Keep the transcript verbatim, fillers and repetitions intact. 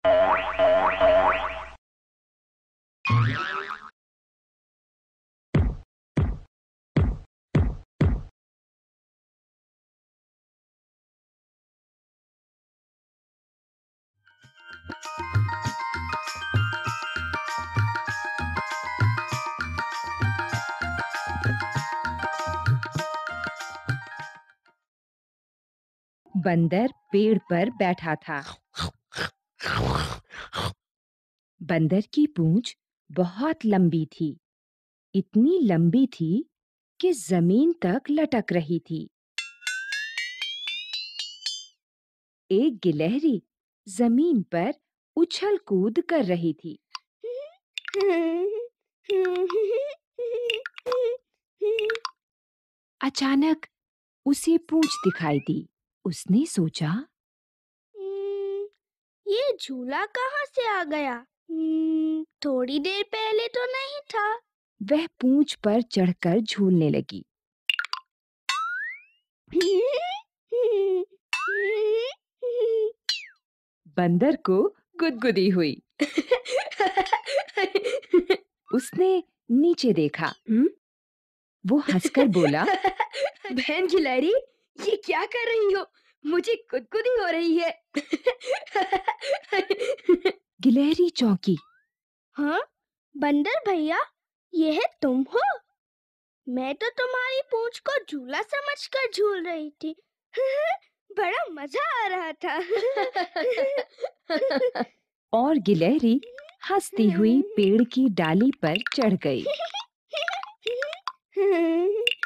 बंदर पेड़ पर बैठा था। बंदर की पूंछ बहुत लंबी थी, इतनी लंबी थी कि जमीन तक लटक रही थी। एक गिलहरी जमीन पर उछल कूद कर रही थी। अचानक उसे पूंछ दिखाई दी। उसने सोचा, ये झूला कहाँ से आ गया? थोड़ी देर पहले तो नहीं था। वह पूंछ पर चढ़कर झूलने लगी। बंदर को गुदगुदी हुई। उसने नीचे देखा। वो हंसकर बोला, बहन गिलहरी, ये क्या कर रही हो? मुझे गुदगुदी हो रही है। गिलहरी चौंकी। हाँ, बंदर भैया, ये है तुम हो? मैं तो तुम्हारी पूंछ को झूला समझकर झूल रही थी। बड़ा मजा आ रहा था। और गिलहरी हंसती हुई पेड़ की डाली पर चढ़ गई।